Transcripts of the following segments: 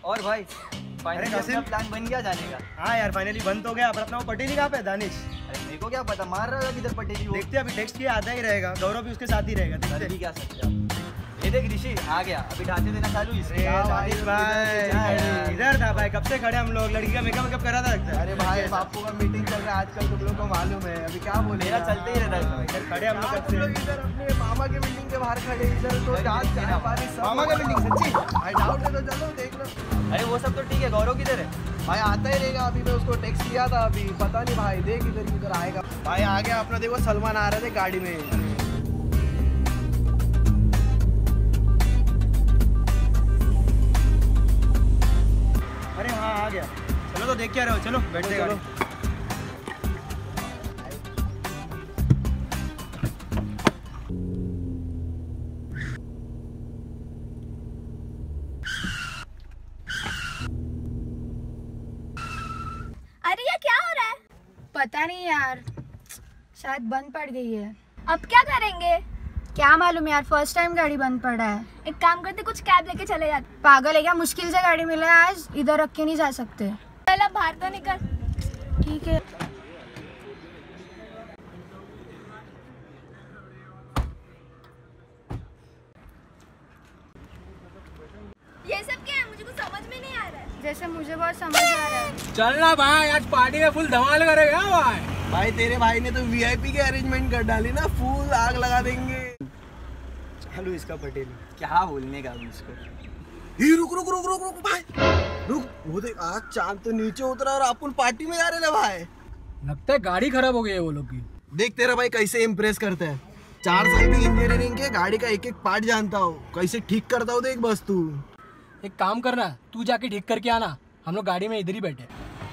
और भाई फाइनली अपना प्लान बन गया जाने का। हाँ यार फाइनली बन तो गया, पर अपना वो पटेली कहाँ पे दानिश? अरे मेरे को क्या पता, मार रहा होगा किधर पटेली वो। देखते अभी टेक्स्ट किया आधा ही रहेगा, गौरव भी उसके साथ ही रहेगा। देखते भी क्या सकते हैं। ये देख ऋषि आ गया, अभी ढांचे देना चालू इसके। दानिश भाई इधर था भाई, कब से खड़े हम लोग, लड़की का मेकअप करा था लगता है। अरे भाई बापू का मीटिंग चल रहा है आजकल, तुम लोग को मालूम है। अभी क्या बोले, मेरा चलते ही रहता है। इधर खड़े हम लोग इधर अपने मामा के बिल्डिंग के बाहर खड़े, इधर तो मामा का बिल्डिंग सच्ची डाउट है तो चलो देख लो। अरे वो सब तो ठीक है, गौरव किधर है? भाई आता ही रहेगा, अभी मैं उसको टेक्स्ट किया था, अभी पता नहीं भाई, देख इधर किधर आएगा। भाई आ गया अपना, देखो सलमान आ रहे थे गाड़ी में। अरे हाँ आ गया, चलो तो देख क्या रहे हो, चलो बैठते चलो। अरे ये क्या हो रहा है? पता नहीं यार, शायद बंद पड़ गई है। अब क्या करेंगे? क्या मालूम यार, फर्स्ट टाइम गाड़ी बंद पड़ा है। एक काम करते, कुछ कैब लेके चले जाते। पागल है क्या, मुश्किल से गाड़ी मिला है आज, इधर रख के नहीं जा सकते। चल अब बाहर तो निकल। ठीक है। ये सब क्या है, मुझे कुछ समझ में नहीं आ रहा है। जैसे मुझे बहुत समझ आ रहा है। चलना भाई, आज पार्टी में फुल धमाल करेगा भाई। भाई तेरे भाई ने तो वीआईपी के अरेंजमेंट कर डाली ना, फुल आग लगा देंगे। चलो इसका पटेली क्या बोलने का उसको। ही रुक रुक रुक रुक रुक भाई रुक, वो देख आज चांद तो नीचे उतरा और अपन पार्टी में जा रहे हैं भाई। लगता है गाड़ी खराब हो गई है वो लोग की। देख तेरा भाई कैसे इम्प्रेस करता है, 4 साल की इंजीनियरिंग के, गाड़ी का एक एक पार्ट जानता हो, कैसे ठीक करता हो देख बस तू। एक काम करना, तू जाके ठीक करके आना, हम लोग गाड़ी में इधर ही बैठे।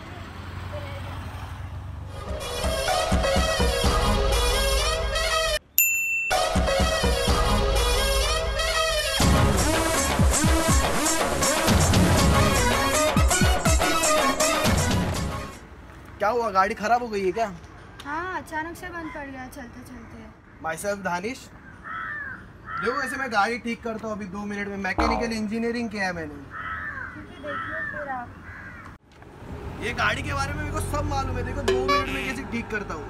क्या हुआ, गाड़ी खराब हो गई है क्या? हाँ अचानक से बंद पड़ गया चलते चलते। Myself Danish. देखो ऐसे मैं गाड़ी ठीक करता हूँ अभी 2 मिनट में, मैकेनिकल इंजीनियरिंग किया है मैंने। देखिए फिर आप। ये गाड़ी के बारे में मेरे को सब मालूम है, देखो 2 मिनट में कैसे ठीक करता हूँ।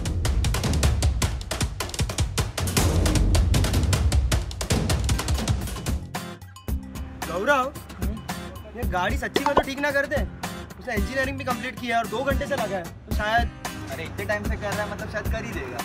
गौरव ये गाड़ी सच्ची में तो ठीक ना करते, उसने इंजीनियरिंग भी कंप्लीट किया और 2 घंटे से लगा है, तो शायद। अरे इतने टाइम से कर रहा है मतलब शायद कर ही देगा।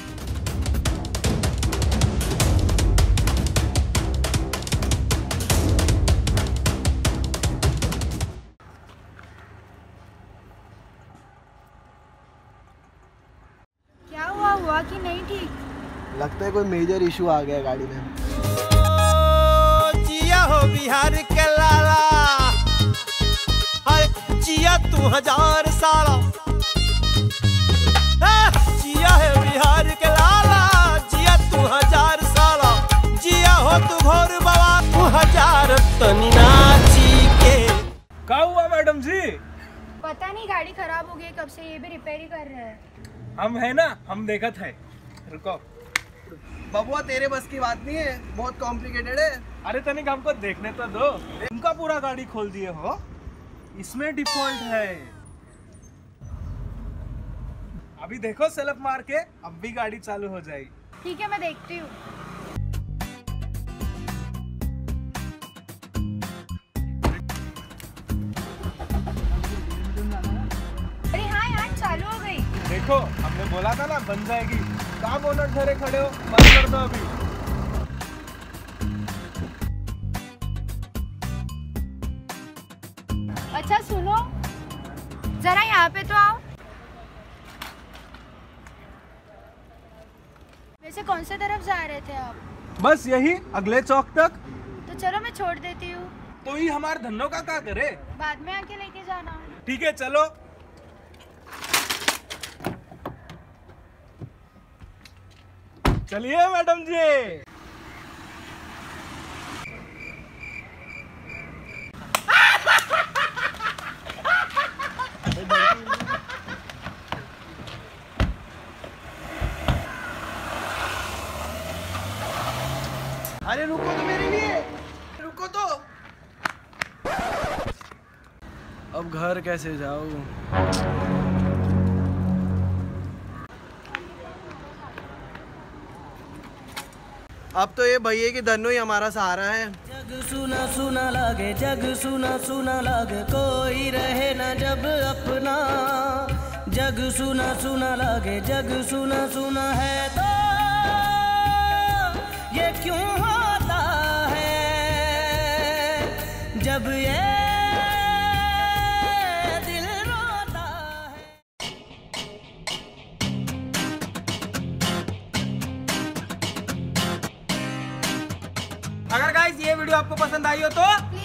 क्या हुआ कि नहीं ठीक? लगता है कोई मेजर इशू आ गया गाड़ी में। जिया हो बिहार के लाला, हाय जिया तू 1000 साला। जिया है बिहार के लाला, जिया तू 1000 साला। जिया हो तू घोर बाबा, तू 1000 तनी नाची के। क्या हुआ मैडम जी? पता नहीं, गाड़ी खराब हो गई कब से, ये भी रिपेयर ही कर रहे हैं। हम है ना, हम देखत है, रुको। बबुआ तेरे बस की बात नहीं है, बहुत कॉम्प्लिकेटेड है। अरे तनिक हमको देखने तो दो, उनका पूरा गाड़ी खोल दिए हो, इसमें डिफॉल्ट है। अभी देखो सेल्फ मार के, अब भी गाड़ी चालू हो जाएगी। ठीक है मैं देखती हूँ। अरे हाँ यार चालू हो गई। देखो हमने बोला था ना बन जाएगी, कहाँ बोनट धरे खड़े हो, बंद कर दो अभी। अच्छा सुनो, जरा यहाँ पे तो आओ। वैसे कौन से तरफ जा रहे थे आप? बस यही अगले चौक तक। तो चलो मैं छोड़ देती हूँ। तो ही हमारे धन्नो का क्या करे? बाद में आके लेके जाना। ठीक है चलो। चलिए मैडम जी। अरे रुको तो मेरे लिए, रुको तो। अब घर कैसे जाऊँ? अब तो ये भैया की धन्नो ही हमारा सहारा है। जग सुना सुना लागे, जग सुना सुना लागे, कोई रहे ना जब अपना। जग सुना सुना लागे, जग सुना सुना है तो ये क्यों होता है जब ये दिल रोता है। अगर गाइस ये वीडियो आपको पसंद आई हो तो